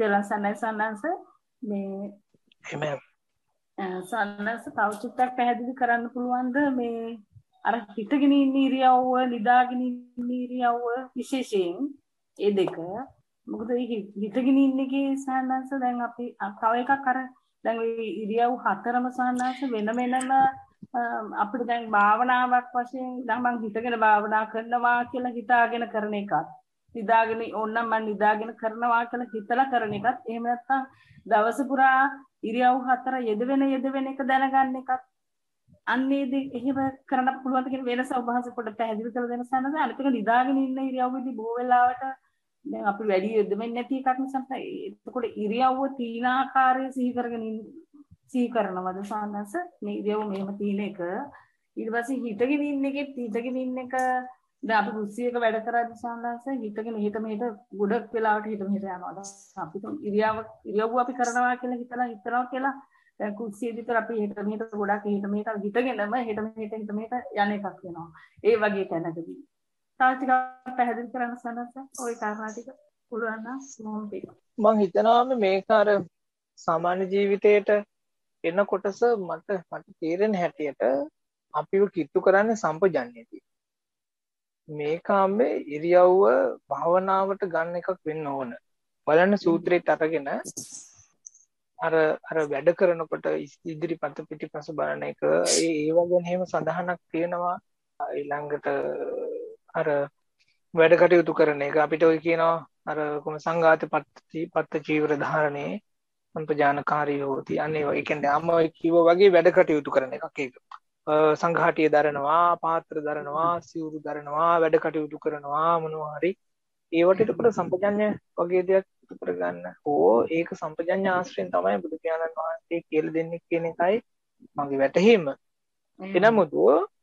තෙරුවන් සරණයි සන්නංශ මේ එහෙම සන්නංශ තව චුට්ටක් පැහැදිලි කරන්න පුළුවන්ද මේ අර හිටගෙන ඉන්න ඉරියව්ව නිදාගෙන ඉන්න ඉරියව්ව විශේෂයෙන් ඒ දෙක මොකද මේ හිටගෙන ඉන්න එකේ සන්නංශ දැන් අපි තව එකක් අර දැන් මේ ඉරියව් හතරම සන්නංශ වෙන වෙනම අපිට දැන් භාවනාවක් වශයෙන් දැන් මම හිතගෙන භාවනා කරනවා කියලා හිතාගෙන කරන එකක් නිදාගෙන ඕනනම් මම නිදාගෙන කරනවා කියලා හිතලා කරන එකත් එහෙම නැත්නම් දවස පුරා ඉරියව් හතර යෙදවෙන එක දැනගන්න එකත් අන්නේදී එහෙම කරන්න පුළුවන් කියන වෙනස ඔබ වහන්සේ පොඩ්ඩක් පැහැදිලි කරලා දෙන්න සන්නද අනිත් එක නිදාගෙන ඉන්න ඉරියව්වේදී බොහෝ වෙලාවට දැන් අපි වැඩි යෙදෙන්නේ නැති එකක් නිසා එතකොට ඉරියව්ව තීන ආකාරයේ සිහි කරනවද සන්නස මේ ඉරියව්ව මෙහෙම තීන එක ඊට පස්සේ හිටගෙන ඉන්න එක දැන් අපි කුස්සියක වැඩ කරද්දී සන්නස හිටගෙන මෙහෙට ගොඩක් වෙලාවට හිට මෙහෙට යනවා අපි ඉරියව්ව අපි කරනවා කියලා හිතනවා කියලා දැන් කුස්සියේදී තර අපි හිට මෙහෙට ගොඩක් හිටගෙනම හිට මෙහෙට යන එකක් වෙනවා ඒ වගේ තැනකදී තව ටිකක් පැහැදිලි කරන්න සන්නස ওই කාරණා ටික පුළුවන් නම් මම හිතනවා මේක අර සාමාන්‍ය ජීවිතේට එන කොටස මට තේරෙන හැටියට අපිව කිට්ටු කරන්නේ සම්පජන්‍යදී මේ කාමේ ඉරියව්ව භාවනාවට ගන්න එකක් වෙන්න ඕන බලන්න සූත්‍රයට අරගෙන අර වැඩ කරනකොට ඉදිරිපත පිටිපස බලන එක ඒ වගේ හැම සඳහනක් තියෙනවා ඊළඟට අර වැඩ කටයුතු කරන එක අපිට ඔය කියනවා අර කොහොම සංඝාත පත්ත චීවර ධාරණේ සම්පජානකාරී හොති අනේ ඒ කියන්නේ අම ඔය කිව්ව වගේ වැඩ කටයුතු කරන එකක් ඒක සංඝාටිය දරනවා පාත්‍ර දරනවා සිවුරු දරනවා වැඩ කටයුතු කරනවා මොනවා හරි ඒවට එතකොට සම්පජඤ්ඤ වගේ දෙයක් කරගන්න ඕ ඒක සම්පජඤ්ඤ ආශ්‍රයෙන් තමයි බුදු පියාණන් වහන්සේ කියලා දෙන්නේ කියන එකයි මගේ වැටහීම එනමුත්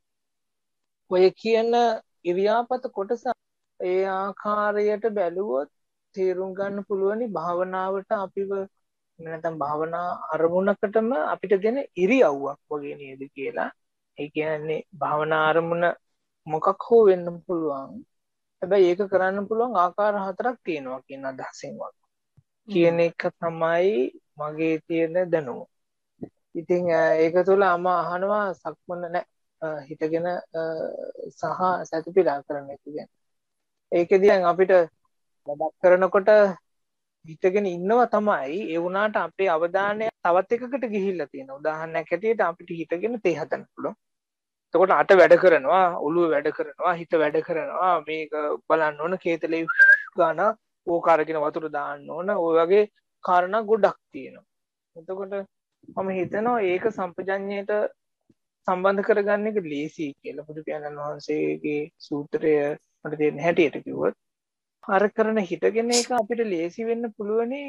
ඔය කියන ඉරියාපත කොටස ඒ ආකාරයට බැලුවොත් තේරුම් ගන්න පුළුවනි භාවනාවට අපිව නැත්නම් භාවනා අරමුණකටම අපිට දෙන ඉරියව්වක් වගේ නේද කියලා. ඒ කියන්නේ භාවනා අරමුණ මොකක් හෝ වෙන්න පුළුවන්. හැබැයි ඒක කරන්න පුළුවන් ආකාර හතරක් තියෙනවා කියන අදහසින් වගේ. කියන එක තමයි මගේ තියෙන දැනුම. ඉතින් ඒක තුළ අහනවා සක්මන හිතගෙන සහ සතිපිලා කරන්න කියන්නේ. ඒකෙදී අපිට වැඩක් කරනකොට හිතගෙන ඉන්නවා තමයි ඒ වුණාට අපේ අවධානය තවත් එකකට ගිහිල්ලා තියෙනවා. උදාහරණයක් ඇටියට අපිට හිතගෙන තේ හදන්න පුළුවන්. එතකොට අත වැඩ කරනවා, ඔළුව වැඩ කරනවා, හිත වැඩ කරනවා. මේක බලන්න ඕන කේතලේ ගාන ඕක අරගෙන වතුර දාන්න ඕන. ඔය වගේ කාරණා ගොඩක් තියෙනවා. එතකොට මම හිතනවා ඒක සම්පජඤ්ඤයට සම්බන්ධ කරගන්න එක ලේසි කියලා. බුදු පියාණන් වහන්සේගේ සූත්‍රය මට තේරෙන හැටියට කිව්වොත් අර කරන හිතගෙන එක අපිට ලේසි වෙන්න පුළුවනි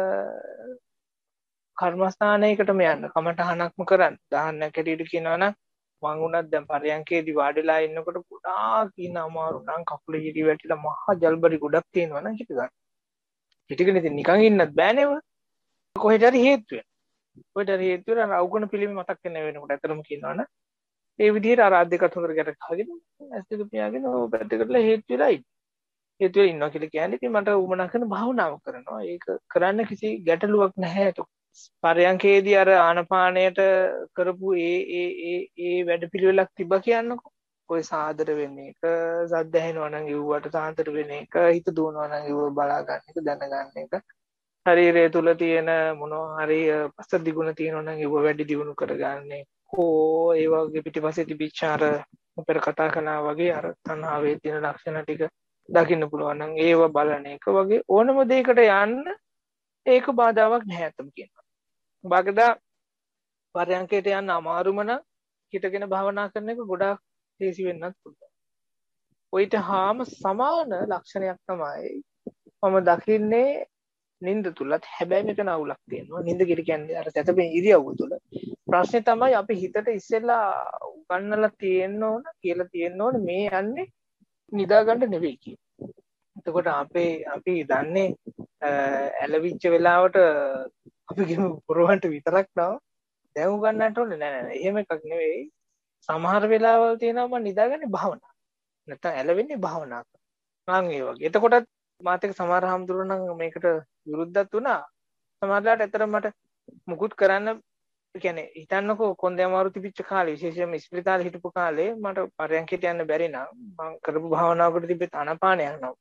කර්මස්ථානයකටම යන්න කමටහනක්ම කරන්න. උදාහරණයක් ඇටියට කියනවා නම් මං උනත් දැන් පරයන්කේදී වාඩිලා ඉන්නකොට ගොඩාක් ඉන්න අමාරු නම් කකුල හිටි වැටිලා මහා ජල්බරි ගොඩක් තියෙනවා නම් හිත ගන්න. හිතගෙන ඉතින් නිකන් ඉන්නත් බෑනේ ඔය. කොහෙද හරි හේතු වෙන. කොහෙද හරි හේතු වෙන අවගුණ පිළිම මතක් වෙන වෙනකොට ඇත්තටම කියනවනේ ඒ විදිහට අර අද්දක හතර ගැට ගහගෙන ඇස් දෙක පියාගෙන ඔය පැත්තකටලා හේතු වෙලා ඉන්න. හේතු වෙලා ඉන්නවා කියලා කියන්නේ ඉතින් මට උමනා කරන භාවනාව කරනවා. ඒක කරන්න කිසි ගැටලුවක් නැහැ ඒක. පරයන්කේදී අර ආනපානයට කරපු ඒ වැඩපිළිවෙලක් තිබ්බ කියන්නකෝ. ඔය සාදර වෙන එක, සද්ද ඇහෙනවා නම් ඉව්වට සාන්තර වෙන එක, හිත දුවනවා නම් ඉවව බලා ගන්න එක, දැනගන්න එක. ශරීරය තුල තියෙන මොනවා හරි පස්ස දිගුණ තියෙනවා නම් ඉවව වැඩි දියුණු කරගන්නේ. ඒ වගේ පිටිපස්සේ තිබිච්ච අර අපර කතා කළා වගේ අර තණ්හාවේ තියෙන ලක්ෂණ ටික දකින්න පුළුවන් නම් ඒව බලන එක වගේ ඕනම දෙයකට යන්න ඒක බාධාවක් නැහැ අතම කියනවා. බාගදා පරයන්කයට යන්න අමාරුම නම් හිතගෙන භාවනා කරන එක ගොඩාක් ලේසි වෙන්නත් පුළුවන්. ඔයිට හාම සමාන ලක්ෂණයක් තමයි මම දකින්නේ නින්ද තුලත්. හැබැයි මෙතන අවුලක් තියෙනවා. නින්ද කියන්නේ අර තැතපෙන ඉරියව්ව තුල. ප්‍රශ්නේ තමයි අපි හිතට ඉස්සෙල්ලා උගන්නලා තියෙන්න ඕන කියලා තියෙන්න ඕන මේ යන්නේ නිදා ගන්න නෙවෙයි කියන්නේ. එතකොට අපි දන්නේ ඇලවිච්ච වෙලාවට අපි කියමු පුරවන්ට විතරක් නෝ දැන් උගන්නන්නට ඕනේ නෑ. එහෙම එකක් නෙවෙයි. සමහර වෙලාවල් තියෙනවා මම නිදාගන්නේ භාවනා. නැත්තම් ඇලවෙන්නේ භාවනා කරනවා. ඒ වගේ. එතකොටත් මාත් එක්ක සමහර හාමුදුරුවෝ නම් මේකට විරුද්ධත් වුණා. සමහරලාට ඇත්තටම මට මුකුත් කරන්න කියන්නේ හිතන්නකෝ කොන්දේ අමාරු තිබිච්ච කාලේ විශේෂයෙන්ම ඉස්පිරිතාලේ හිටපු කාලේ මට පරයන්කයට යන්න බැරි නම් මම කරපු භාවනාවකට තිබ්බ තනපාන යනවා.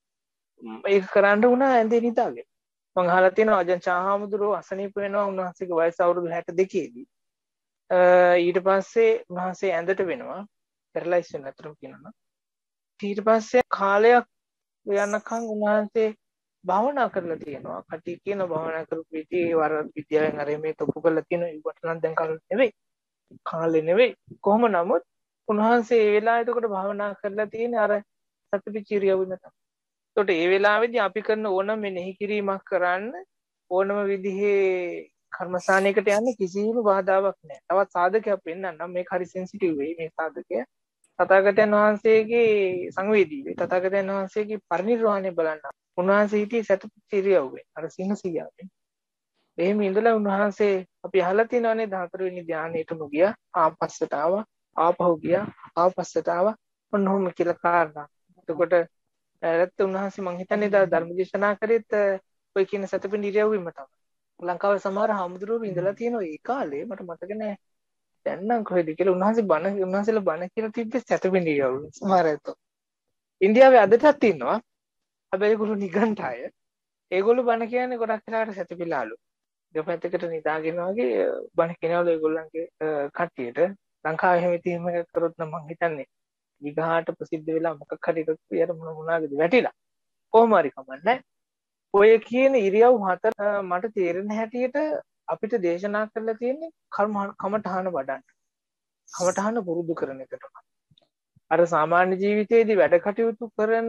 ඒක කරන්න වුණා ඇඳේ නිදාගෙන. මම අහලා තියෙනවා අජන් චාහාමුදුරුවෝ අසනීප වෙනවා උන්වහන්සේගේ වයස අවුරුදු 62 දී. ඊට පස්සේ උන්වහන්සේ ඇඳට වෙනවා. පැරලයිස් වෙන අතරම කියනවා. ඊට පස්සේ කාලයක් යනකම් උන්වහන්සේ භාවනා කරලා තියෙනවා. කටි කියන භාවනා කරපු විදිහේ වර විද්‍යාවෙන් අර මේ තොපු කරලා තියෙන ඒකට නම් දැන් කාලේ නෙවෙයි. කොහොම නමුත් උන්වහන්සේ ඒ වෙලාවේ එතකොට භාවනා කරලා තියෙන අර සතිපිචිරියව වෙන තමයි. එතකොට ඒ වෙලාවේදී අපි කරන ඕනම මෙනෙහි කිරීමක් කරන්න ඕනම විදිහේ කර්මස්ථානයකට යන්න කිසිම බාධාවක් නැහැ. තවත් සාධකයක් පෙන්වන්නම් මේක හරි සෙන්සිටිව් වෙයි මේ සාධකය. තථාගතයන් වහන්සේගේ සංවේදී වේ. තථාගතයන් වහන්සේගේ පරිනිර්වාණය බලන්න. උන්වහන්සේ හිටියේ සතිපිචිරියවේ අර සිංහසියාවේ. එහෙම ඉඳලා උන්වහන්සේ අපි අහලා තියෙනවානේ 14 වෙනි ධානයටම ගියා. ආපස්සට ආවා. ආපහු ගියා. ආපස්සට ආවා. ඔන්නෝම කියලා කාරණා. එතකොට රත් උන්වහන්සේ මං හිතන්නේ ධර්ම දේශනා කරේත් ඔය කියන සතපින් ඉරියව්වෙම තමයි. ලංකාවේ සමහර හාමුදුරුවෝ ඉඳලා තියෙනවා ඒ කාලේ මට මතක නෑ. දැන් නම් කොහෙද කියලා උන්වහන්සේලා බණ කියලා තිබ්බේ සතපින් ඉරියව්ව. සමහර අයතෝ. ඉන්දියාවේ අදටත් ඉන්නවා. හැබැයි ඒගොල්ලෝ නිගණ්ඨාය. ඒගොල්ලෝ බණ කියන්නේ ගොඩක් වෙලාවට සතපිලාලු. දෙපැත්තකට නිදාගෙන වගේ බණ කියනවලු ඒගොල්ලන්ගේ කට්ටියට. ලංකාවේ එහෙම ඉතින් එකක් කරොත් නම් මං හිතන්නේ විගහාට ප්‍රසිද්ධ වෙලා මොකක් හරි එකක් පියර මොනාගේද වැටිලා කොහොම හරි කමන්නේ. ඔය කියන ඉරියව් හතර මට තේරෙන හැටියට අපිට දේශනා කරලා තියෙන්නේ කමඨහන වඩන්න. කමඨහන පුරුදු කරන එකට. අර සාමාන්‍ය ජීවිතයේදී වැඩ කටයුතු කරන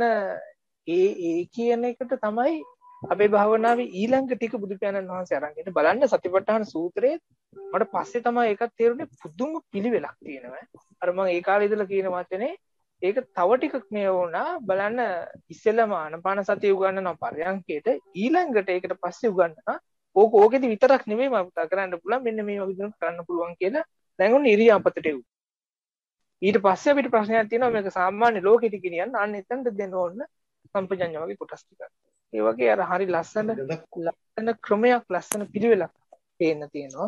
ඒ කියන එකට තමයි අපේ භාවනාවේ ඊළඟ ටික බුදු පියාණන් වහන්සේ අරන් ඉන්නේ. බලන්න සතිපට්ඨාන සූත්‍රයේ මට පස්සේ තමයි ඒකත් තේරුනේ පුදුම පිළිවෙලක් තියෙනවා. අර මම ඒ කාලේ ඉඳලා කියන වචනේ ඒක තව ටිකක් මේ වුණා. බලන්න ඉස්සෙල්ලාම ආනපාන සතිය උගන්වනවා පරයන්කේට ඊළඟට ඒකට පස්සේ උගන්වනවා. ඕකෙදි විතරක් නෙමෙයි මම පුතා කරන්න පුළුවන් මෙන්න මේ වගේ දේවල් කරන්න පුළුවන් කියලා දැන් ඔන්න ඉරියාපතට එව්වා. ඊට පස්සේ අපිට ප්‍රශ්නයක් තියෙනවා මේක සාමාන්‍ය ලෝකෙට ගෙනියන්න අන්න එතනට දෙන්න ඕන සම්පජඤ්ඤ වගේ කොටස් ටිකක්. ඒ වගේ අර හරි ලස්සන ක්‍රමයක් ලස්සන පිළිවෙලක් පේන්න තියෙනවා.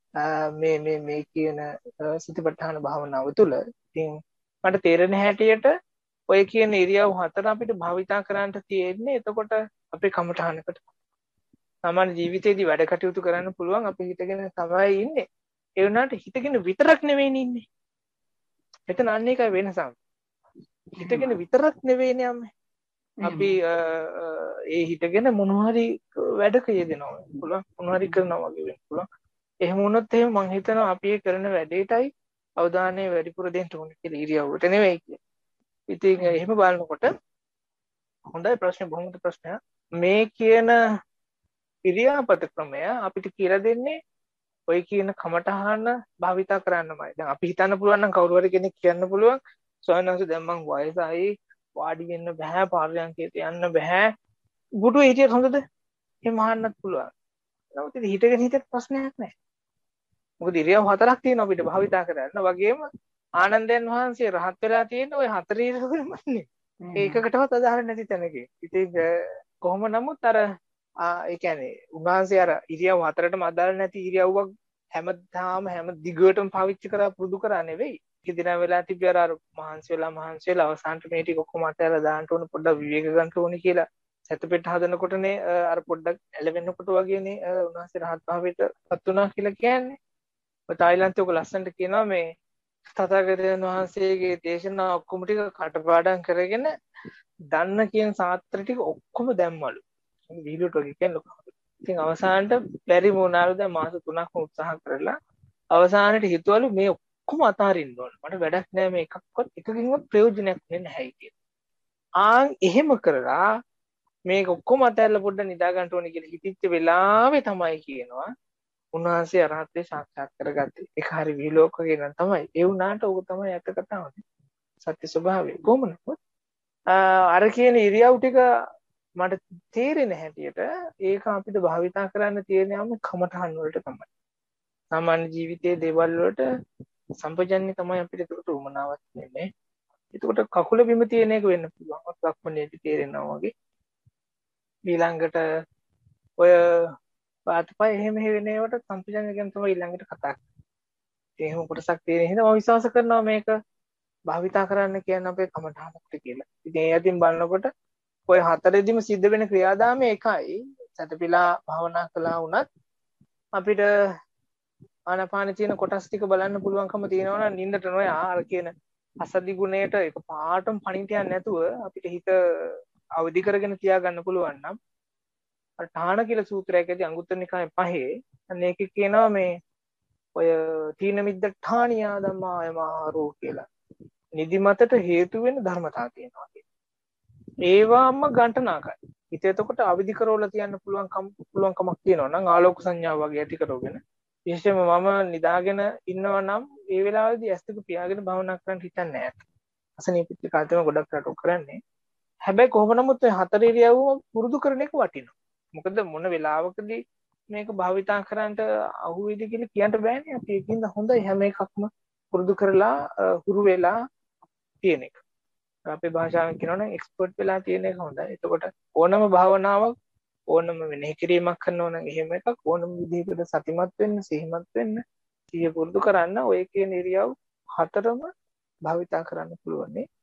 මේ කියන සතිපට්ඨාන භාවනාව තුළ. ඉතින් මට තේරෙන හැටියට ඔය කියන ඉරියව් හතර අපිට භාවිතා කරන්න තියෙන්නේ. එතකොට අපේ කමඨහනකට සාමාන්‍ය ජීවිතේදී වැඩ කටයුතු කරන්න පුළුවන් අපි හිතගෙන තමයි ඉන්නේ. ඒ වුණාට හිතගෙන විතරක් නෙවෙයි ඉන්නේ. එතන අන්න එකයි වෙනසක්. හිතගෙන විතරක් නෙවෙයිනේ අම්මේ. අපි ඒ හිතගෙන මොනවා හරි වැඩක යෙදෙනවා පුළුවන් මොනවා හරි කරනවා වගේ වෙන්න පුළුවන්. එහෙම වුණොත් එහෙම මං හිතනවා අපි ඒ කරන වැඩේටයි අවධානය වැඩිපුර දෙන්න ඕනේ කියලා ඉරියව්වට නෙවෙයි කියන්නේ. ඉතින් එහෙම බලනකොට හොඳයි ප්‍රශ්නේ බොහොම හොඳ ප්‍රශ්නයක්. මේ කියන ඉරියාපත ක්‍රමය අපිට කියලා දෙන්නේ ඔය කියන කමඨහන භාවිතා කරන්නමයි. දැන් අපි හිතන්න පුළුවන් නම් කවුරු හරි කෙනෙක් කියන්න පුළුවන් ස්වාමීන් වහන්සේ දැන් මං වයසයි වාඩි වෙන්න බෑ පාරයන්කේට යන්න බෑ. බුදුේ හිටියත් හොඳද? එහෙම අහන්නත් පුළුවන්. නමුත් ඉතින් හිතගෙන හිටියත් ප්‍රශ්නයක් නැහැ. මොකද ඉරියව් හතරක් තියෙනවා අපිට භාවිතා කරන්න. වගේම ආනන්දයන් වහන්සේ රහත් වෙලා තියෙන ওই හතර ඉරියව්වෙමනේ. ඒකකටවත් අදාළ නැති තැනක. ඉතින් කොහොම නමුත් අර ඒ කියන්නේ උන්වහන්සේ අර ඉරියව් හතරටම අදාළ නැති ඉරියව්වක් හැම දිගටම පාවිච්චි කරලා පුරුදු කරා නෙවෙයි. කිදින වෙලා තිබ්බ අර මහන්සි වෙලා අවසානට මේ ටික ඔක්කොම අතහැරලා දාන්න ඕන පොඩ්ඩක් විවේක ගන්න ඕනේ කියලා සැතපෙට හදනකොටනේ අර පොඩ්ඩක් ඇලවෙනකොට වගේනේ උන්වහන්සේ රහත් භාවයට පත් වුණා කියලා කියන්නේ. ඔය තායිලන්තේ ඔක ලස්සනට කියනවා මේ තථාගතයන් වහන්සේගේ දේශනා ඔක්කොම ටික කටපාඩම් කරගෙන දන්න කියන සාත්‍ර ටික ඔක්කොම දැම්මලු. වීඩියෝට වගේ කියන්නේ ලොකු. ඉතින් අවසානට බැරි වුණාලු දැන් මාස 3ක්ම උත්සාහ කරලා අවසානට හිතුවලු මේ ඔක්කොම අතාරින්න ඕන. මට වැඩක් නෑ මේ එකක්වත් එකකින්වත් ප්‍රයෝජනයක් වෙන්නේ නැහැ කියලා. එහෙම කරලා මේක ඔක්කොම අතහැරලා පොඩ්ඩක් නිදා ගන්න ඕනේ කියලා හිතිච්ච වෙලාවේ තමයි කියනවා උන්වහන්සේ අරහත්ත්වේ සාක්ෂාත් කරගත්තේ. ඒක හරි විලෝකකේ නම් තමයි. ඒ වුණාට ඕක තමයි ඇත්ත කතාව. සත්‍ය ස්වභාවය. කොහොමද? අර කියන ඉරියව් ටික මට තේරෙන හැටියට ඒක අපිට භාවිතා කරන්න තියෙන යම් කමඨහන් වලට තමයි. සාමාන්‍ය ජීවිතයේ දේවල් වලට සම්පජන්‍ය තමයි අපිට ඒකට උමනාවක් වෙන්නේ. එතකොට කකුල බිම තියෙන එක වෙන්න පුළුවන්. ලක්මනේදී තේරෙනවා වගේ. ඊළඟට ඔය පාතපය එහෙම වෙන ඒවට සම්පජන්‍ය ගැන තමයි ඊළඟට කතා කරන්නේ. එහෙම කොටසක් තියෙන හින්දා මම විශ්වාස කරනවා මේක භාවිතා කරන්න කියන්නේ අපේ කමඨානකට කියලා. ඉතින් ඒ අතින් බලනකොට ඔය හතරෙදිම සිද්ධ වෙන ක්‍රියාදාමය එකයි. සතපිලා භාවනා කළා වුණත් අපිට ආනාපාන තියෙන කොටස් ටික බලන්න පුළුවන්කම තියෙනවා නම් නින්දට නොයා අර කියන අසදි ගුණයට එක පාටම පණින්න යන්නේ නැතුව අපිට හිත අවදි කරගෙන තියාගන්න පුළුවන් නම් අර ඨාන කියලා සූත්‍රයකදී අංගුත්තර නිකායේ පහේ අන්න ඒකේ කියනවා මේ ඔය තීන මිද්ද ඨානියා ධම්මාය මහරෝ කියලා නිදිමතට හේතු වෙන ධර්මතා තියෙනවා කියන්නේ. ඒවාම ගණ්ඨනාකයි. හිත එතකොට අවදි කරවලා තියන්න පුළුවන්කමක් තියෙනවා නම් ආලෝක සංඥාව වගේ ඇති කරගෙන විශේෂයෙන්ම මම නිදාගෙන ඉන්නවා නම් ඒ වෙලාවේදී ඇස් දෙක පියාගෙන භාවනා කරන්න හිතන්නේ නැහැ. අසනීපිත කාලෙම ගොඩක් රටක් කරන්නේ. හැබැයි කොහොම නමුත් ඔය හතර ඉරියව්වම පුරුදු කරන එක වටිනවා. මොකද මොන වෙලාවකදී මේක භාවිතා කරන්නට අහුවෙයිද කියලා කියන්න බෑනේ. අපි ඒකින්ද හොඳයි හැම එකක්ම පුරුදු කරලා හුරු වෙලා තියෙන එක. අපේ භාෂාවෙන් කියනවනම් එක්ස්පර්ට් වෙලා තියෙන එක හොඳයි. එතකොට ඕනම භාවනාවක් ඕනම මෙනෙහි කිරීමක් කරනවා නම් එහෙම එකක් ඕනම විදිහකට සතිමත් වෙන්න, සිහිමත් වෙන්න, සිහිය පුරුදු කරන්න ඔය කියන ඉරියව් හතරම භාවිතා කරන්න පුළුවන් නේ.